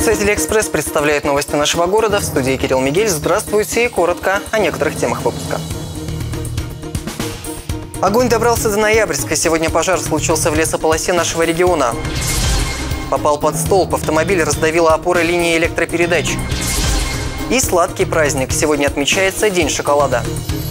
Сайт «Алиэкспресс» представляет новости нашего города. В студии Кирилл Мигель. Здравствуйте и коротко о некоторых темах выпуска. Огонь добрался до Ноябрьска. Сегодня пожар случился в лесополосе нашего региона. Попал под столб. Автомобиль раздавило опоры линии электропередач. И сладкий праздник. Сегодня отмечается День шоколада.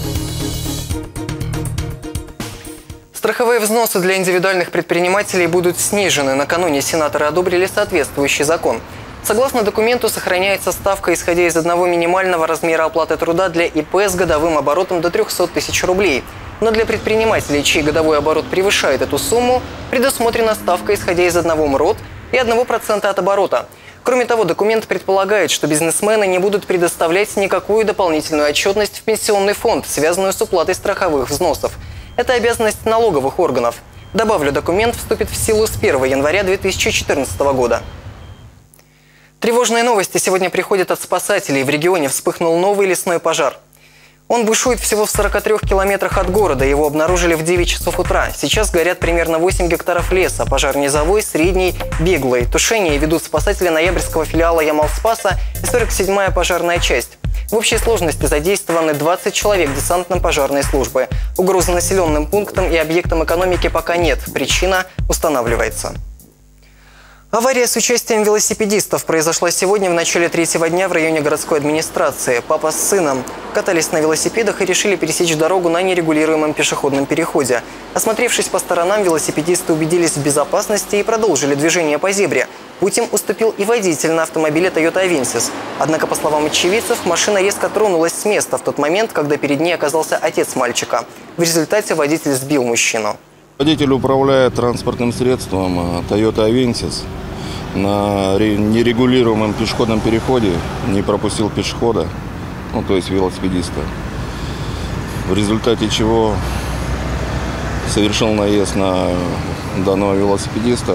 Страховые взносы для индивидуальных предпринимателей будут снижены. Накануне сенаторы одобрили соответствующий закон. Согласно документу, сохраняется ставка, исходя из одного минимального размера оплаты труда для ИП с годовым оборотом до 300 тысяч рублей. Но для предпринимателей, чей годовой оборот превышает эту сумму, предусмотрена ставка, исходя из одного МРОТ и 1% от оборота. Кроме того, документ предполагает, что бизнесмены не будут предоставлять никакую дополнительную отчетность в пенсионный фонд, связанную с уплатой страховых взносов. Это обязанность налоговых органов. Добавлю, документ вступит в силу с 1 января 2014 года. Тревожные новости сегодня приходят от спасателей. В регионе вспыхнул новый лесной пожар. Он бушует всего в 43 километрах от города. Его обнаружили в 9 часов утра. Сейчас горят примерно 8 гектаров леса. Пожар низовой, средний, беглый. Тушение ведут спасатели ноябрьского филиала Ямал-Спаса и 47-я пожарная часть. В общей сложности задействованы 20 человек десантно-пожарной службы. Угрозы населенным пунктам и объектам экономики пока нет. Причина устанавливается. Авария с участием велосипедистов произошла сегодня в начале третьего дня в районе городской администрации. Папа с сыном катались на велосипедах и решили пересечь дорогу на нерегулируемом пешеходном переходе. Осмотревшись по сторонам, велосипедисты убедились в безопасности и продолжили движение по зебре. Путь им уступил и водитель на автомобиле Toyota Avensis. Однако, по словам очевидцев, машина резко тронулась с места в тот момент, когда перед ней оказался отец мальчика. В результате водитель сбил мужчину. Водитель управляет транспортным средством Toyota Avensis на нерегулируемом пешеходном переходе, не пропустил пешехода, то есть велосипедиста. В результате чего совершил наезд на данного велосипедиста.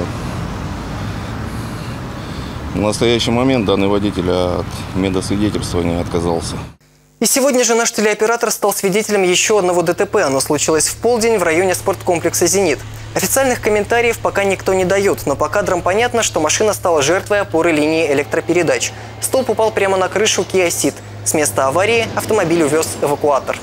В настоящий момент данный водитель от медосвидетельствования отказался. И сегодня же наш телеоператор стал свидетелем еще одного ДТП. Оно случилось в полдень в районе спорткомплекса «Зенит». Официальных комментариев пока никто не дает, но по кадрам понятно, что машина стала жертвой опоры линии электропередач. Столб упал прямо на крышу Kia Ceed. С места аварии автомобиль увез эвакуатор.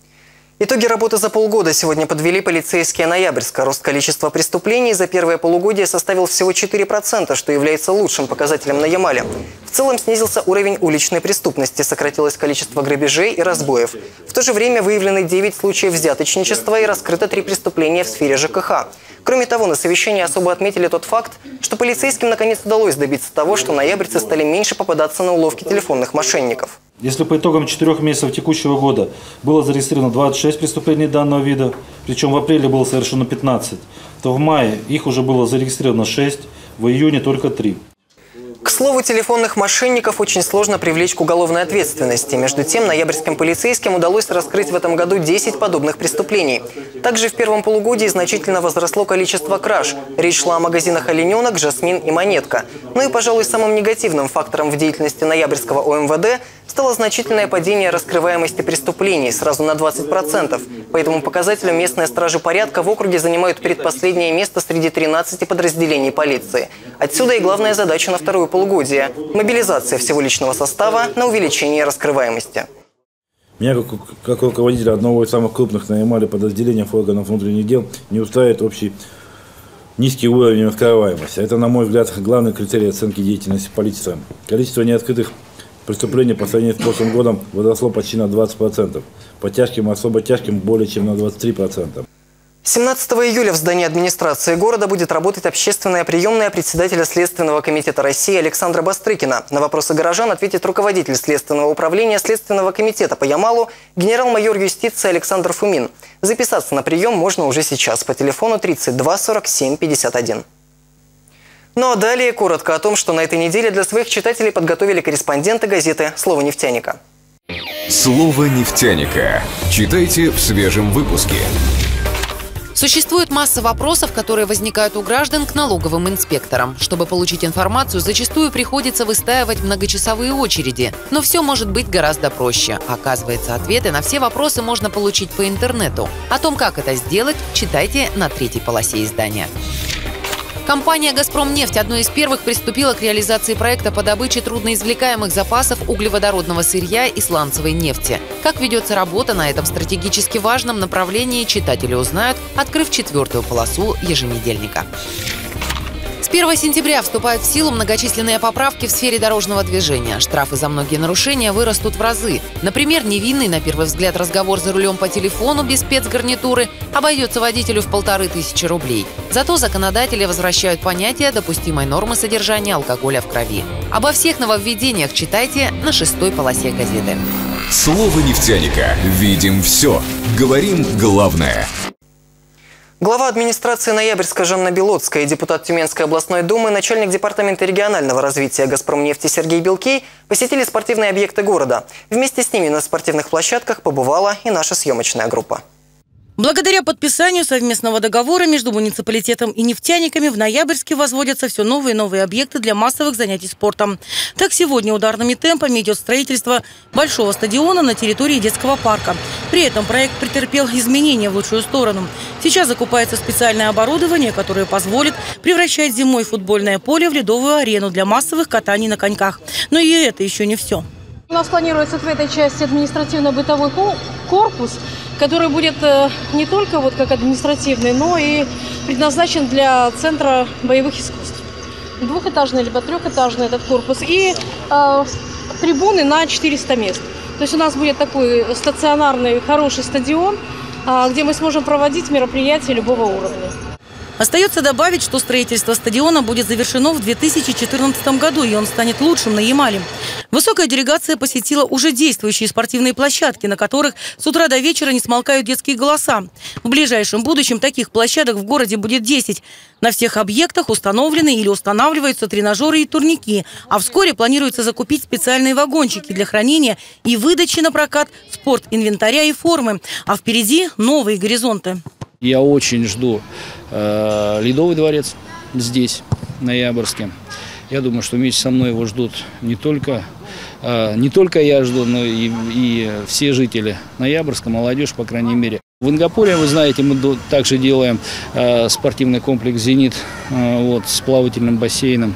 Итоги работы за полгода сегодня подвели полицейские Ноябрьска. Рост количества преступлений за первое полугодие составил всего 4%, что является лучшим показателем на Ямале. В целом снизился уровень уличной преступности, сократилось количество грабежей и разбоев. В то же время выявлены 9 случаев взяточничества и раскрыто 3 преступления в сфере ЖКХ. Кроме того, на совещании особо отметили тот факт, что полицейским наконец удалось добиться того, что ноябрьцы стали меньше попадаться на уловки телефонных мошенников. Если по итогам 4 месяцев текущего года было зарегистрировано 26 преступлений данного вида, причем в апреле было совершено 15, то в мае их уже было зарегистрировано 6, в июне только 3. К слову, телефонных мошенников очень сложно привлечь к уголовной ответственности. Между тем, ноябрьским полицейским удалось раскрыть в этом году 10 подобных преступлений. Также в первом полугодии значительно возросло количество краж. Речь шла о магазинах «Олененок», «Жасмин» и «Монетка». Ну и, пожалуй, самым негативным фактором в деятельности ноябрьского ОМВД стало значительное падение раскрываемости преступлений, сразу на 20%. По этому показателю местные стражи порядка в округе занимают предпоследнее место среди 13 подразделений полиции. Отсюда и главная задача на второе полугодие – мобилизация всего личного состава на увеличение раскрываемости. Меня, как руководителя одного из самых крупных на Ямале подразделений органов внутренних дел, не устраивает общий низкий уровень раскрываемости. Это, на мой взгляд, главный критерий оценки деятельности полиции. Количество неоткрытых преступлений по сравнению с прошлым годом возросло почти на 20%. По тяжким и особо тяжким более чем на 23%. 17 июля в здании администрации города будет работать общественная приемная председателя Следственного комитета России Александра Бастрыкина. На вопросы горожан ответит руководитель Следственного управления Следственного комитета по Ямалу генерал-майор юстиции Александр Фумин. Записаться на прием можно уже сейчас по телефону 32 47 51. Ну а далее коротко о том, что на этой неделе для своих читателей подготовили корреспонденты газеты «Слово нефтяника». Слово нефтяника. Читайте в свежем выпуске. Существует масса вопросов, которые возникают у граждан к налоговым инспекторам. Чтобы получить информацию, зачастую приходится выстаивать многочасовые очереди. Но все может быть гораздо проще. Оказывается, ответы на все вопросы можно получить по интернету. О том, как это сделать, читайте на 3-й полосе издания. Компания «Газпромнефть» одной из первых приступила к реализации проекта по добыче трудноизвлекаемых запасов углеводородного сырья и сланцевой нефти. Как ведется работа на этом стратегически важном направлении, читатели узнают, открыв 4-ю полосу еженедельника. С 1 сентября вступают в силу многочисленные поправки в сфере дорожного движения. Штрафы за многие нарушения вырастут в разы. Например, невинный, на первый взгляд, разговор за рулем по телефону без спецгарнитуры обойдется водителю в 1500 рублей. Зато законодатели возвращают понятие допустимой нормы содержания алкоголя в крови. Обо всех нововведениях читайте на 6-й полосе газеты. Слово нефтяника. Видим все. Говорим главное. Глава администрации Ноябрьска Жанна Белоцкая и депутат Тюменской областной думы, начальник департамента регионального развития «Газпромнефти» Сергей Белкей посетили спортивные объекты города. Вместе с ними на спортивных площадках побывала и наша съемочная группа. Благодаря подписанию совместного договора между муниципалитетом и нефтяниками в Ноябрьске возводятся все новые и новые объекты для массовых занятий спортом. Так, сегодня ударными темпами идет строительство большого стадиона на территории детского парка. При этом проект претерпел изменения в лучшую сторону. Сейчас закупается специальное оборудование, которое позволит превращать зимой футбольное поле в ледовую арену для массовых катаний на коньках. Но и это еще не все. У нас планируется в этой части административно-бытовой корпус, который будет не только вот как административный, но и предназначен для Центра боевых искусств. Двухэтажный либо трехэтажный этот корпус и трибуны на 400 мест. То есть у нас будет такой стационарный хороший стадион, где мы сможем проводить мероприятия любого уровня. Остается добавить, что строительство стадиона будет завершено в 2014 году, и он станет лучшим на Ямале. Высокая делегация посетила уже действующие спортивные площадки, на которых с утра до вечера не смолкают детские голоса. В ближайшем будущем таких площадок в городе будет 10. На всех объектах установлены или устанавливаются тренажеры и турники, а вскоре планируется закупить специальные вагончики для хранения и выдачи на прокат спортинвентаря и формы. А впереди новые горизонты. Я очень жду Ледовый дворец здесь, в Ноябрьске. Я думаю, что вместе со мной его ждут не только я жду, но и все жители Ноябрьска, молодежь, по крайней мере. В Ингополе, вы знаете, мы также делаем спортивный комплекс «Зенит» с плавательным бассейном.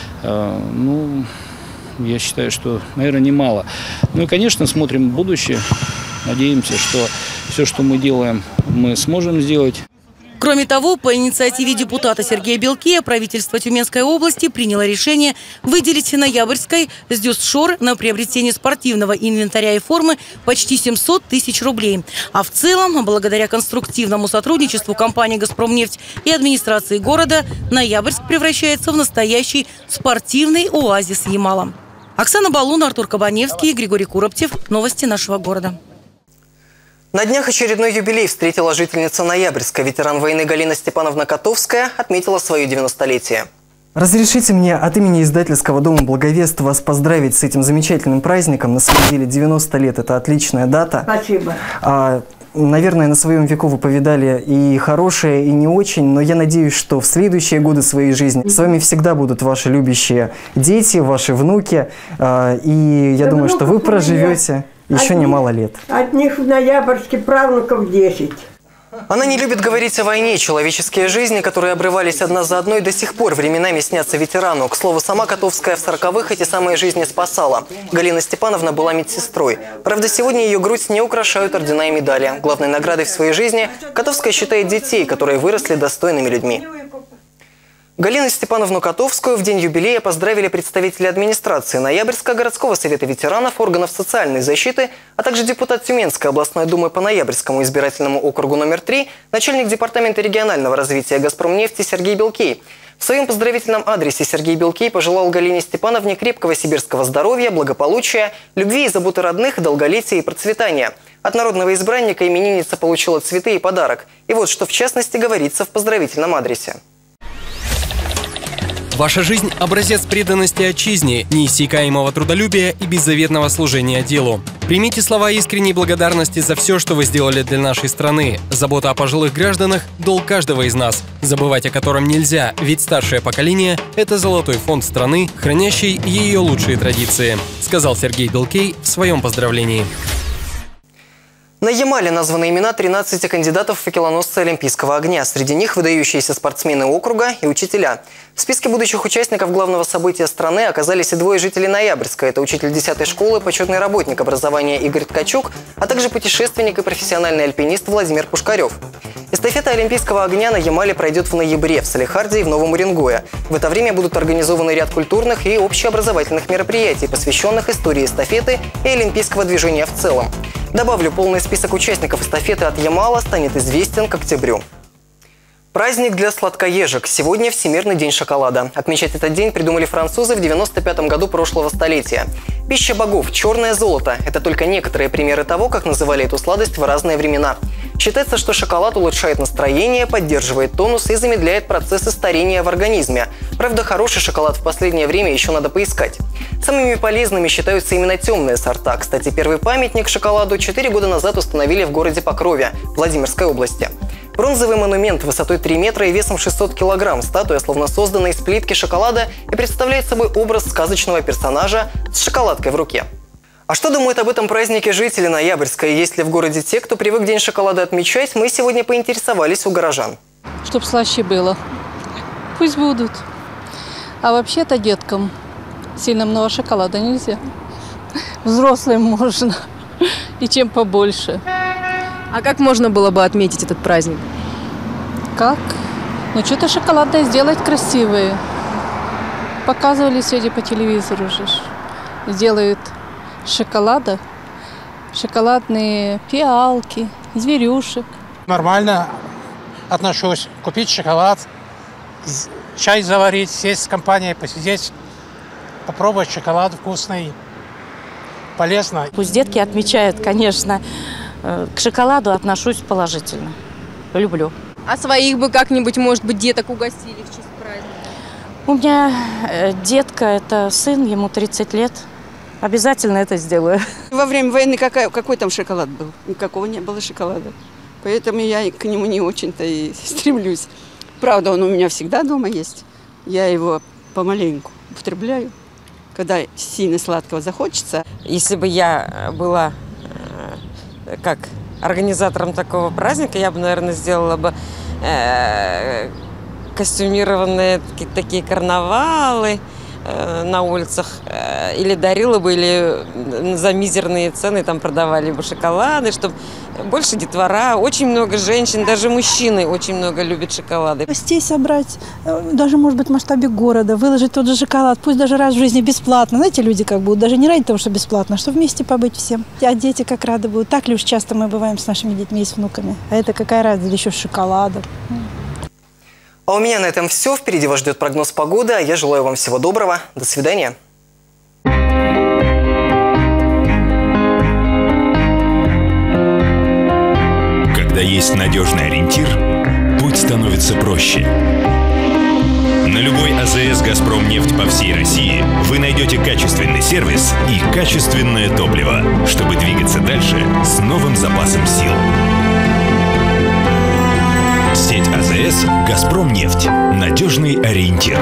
Ну, я считаю, что, наверное, немало. Ну и, конечно, смотрим в будущее. Надеемся, что все, что мы делаем, мы сможем сделать. Кроме того, по инициативе депутата Сергея Белкея правительство Тюменской области приняло решение выделить Ноябрьской СДЮСШОР на приобретение спортивного инвентаря и формы почти 700 тысяч рублей. А в целом, благодаря конструктивному сотрудничеству компании «Газпромнефть» и администрации города, Ноябрьск превращается в настоящий спортивный оазис Ямала. Оксана Балун, Артур Кабаневский, Григорий Куроптев. Новости нашего города. На днях очередной юбилей встретила жительница Ноябрьска. Ветеран войны Галина Степановна Котовская отметила свое 90-летие. Разрешите мне от имени издательского дома «Благовест» вас поздравить с этим замечательным праздником. На самом деле 90 лет – это отличная дата. Спасибо. Наверное, на своем веку вы повидали и хорошее, и не очень, но я надеюсь, что в следующие годы своей жизни с вами всегда будут ваши любящие дети, ваши внуки. И я думаю, что вы проживете еще немало лет. От них в Ноябрьске правнуков 10. Она не любит говорить о войне. Человеческие жизни, которые обрывались одна за одной, до сих пор временами снятся ветерану. К слову, сама Котовская в 40-х эти самые жизни спасала. Галина Степановна была медсестрой. Правда, сегодня ее грудь не украшают ордена и медали. Главной наградой в своей жизни Котовская считает детей, которые выросли достойными людьми. Галину Степановну Котовскую в день юбилея поздравили представители администрации Ноябрьска, городского совета ветеранов, органов социальной защиты, а также депутат Тюменской областной думы по Ноябрьскому избирательному округу номер 3, начальник департамента регионального развития «Газпромнефти» Сергей Белкей. В своем поздравительном адресе Сергей Белкей пожелал Галине Степановне крепкого сибирского здоровья, благополучия, любви и заботы родных, долголетия и процветания. От народного избранника именинница получила цветы и подарок. И вот что в частности говорится в поздравительном адресе. Ваша жизнь – образец преданности отчизне, неиссякаемого трудолюбия и беззаветного служения делу. Примите слова искренней благодарности за все, что вы сделали для нашей страны. Забота о пожилых гражданах – долг каждого из нас, забывать о котором нельзя, ведь старшее поколение – это золотой фонд страны, хранящий ее лучшие традиции, сказал Сергей Белкей в своем поздравлении. На Ямале названы имена 13 кандидатов в факелоносцы Олимпийского огня. Среди них выдающиеся спортсмены округа и учителя. В списке будущих участников главного события страны оказались и двое жителей Ноябрьска. Это учитель 10-й школы, почетный работник образования Игорь Ткачук, а также путешественник и профессиональный альпинист Владимир Пушкарев. Эстафета Олимпийского огня на Ямале пройдет в ноябре в Салехарде и в Новом Уренгое. В это время будут организованы ряд культурных и общеобразовательных мероприятий, посвященных истории эстафеты и олимпийского движения в целом. Добавлю, полный список участников эстафеты от Ямала станет известен к октябрю. Праздник для сладкоежек. Сегодня Всемирный день шоколада. Отмечать этот день придумали французы в 95-м году прошлого столетия. Пища богов, черное золото – это только некоторые примеры того, как называли эту сладость в разные времена. Считается, что шоколад улучшает настроение, поддерживает тонус и замедляет процессы старения в организме. Правда, хороший шоколад в последнее время еще надо поискать. Самыми полезными считаются именно темные сорта. Кстати, первый памятник шоколаду 4 года назад установили в городе Покрове, Владимирской области. Бронзовый монумент высотой 3 метра и весом 600 килограмм. Статуя словно создана из плитки шоколада и представляет собой образ сказочного персонажа с шоколадкой в руке. А что думают об этом празднике жители Ноябрьска? И есть ли в городе те, кто привык День шоколада отмечать, мы сегодня поинтересовались у горожан. Чтоб слаще было. Пусть будут. А вообще-то деткам сильно много шоколада нельзя. Взрослым можно. И чем побольше. А как можно было бы отметить этот праздник? Как? Ну, что-то шоколадное сделать красивое. Показывали сегодня по телевизору же. Делают шоколада, шоколадные пиалки, зверюшек. Нормально отношусь. Купить шоколад, чай заварить, сесть с компанией, посидеть, попробовать шоколад вкусный, полезно. Пусть детки отмечают, конечно. К шоколаду отношусь положительно. Люблю. А своих бы как-нибудь, может быть, деток угостили в честь праздника? У меня детка, это сын, ему 30 лет. Обязательно это сделаю. Во время войны какой там шоколад был? Никакого не было шоколада. Поэтому я к нему не очень-то и стремлюсь. Правда, он у меня всегда дома есть. Я его помаленьку употребляю, когда сильно сладкого захочется. Если бы я была как организатором такого праздника, я бы, наверное, сделала бы костюмированные такие карнавалы на улицах, или дарила бы, или за мизерные цены там продавали бы шоколады, чтобы больше детвора. Очень много женщин, даже мужчины очень много любят шоколады. Гостей собрать, даже, может быть, в масштабе города, выложить тот же шоколад, пусть даже раз в жизни бесплатно. Знаете, люди как будут, даже не ради того, что бесплатно, а чтобы вместе побыть всем. А дети как рады будут. Так ли уж часто мы бываем с нашими детьми и с внуками. А это какая радость, еще с шоколадом. А у меня на этом все. Впереди вас ждет прогноз погоды, а я желаю вам всего доброго. До свидания. Когда есть надежный ориентир, путь становится проще. На любой АЗС «Газпромнефть» по всей России вы найдете качественный сервис и качественное топливо, чтобы двигаться дальше с новым запасом сил. Сеть АЗС «Газпромнефть». Надежный ориентир.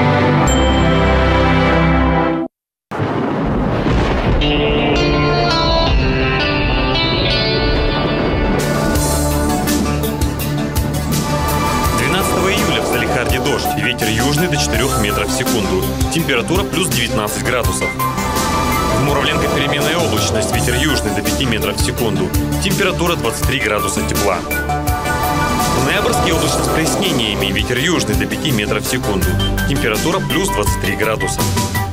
Июля в Салехарде дождь, ветер южный до 4 метров в секунду. Температура плюс 19 градусов. В Муравленко переменная облачность, ветер южный до 5 метров в секунду. Температура 23 градуса тепла. В Ноябрьске облачно с прояснениями, ветер южный до 5 метров в секунду. Температура плюс 23 градуса.